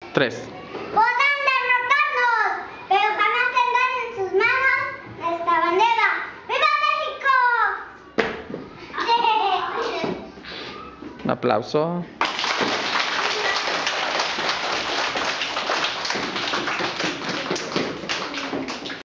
3. Podrán derrotarnos, pero jamás tendrán en sus manos nuestra bandera. ¡Viva México! Un aplauso.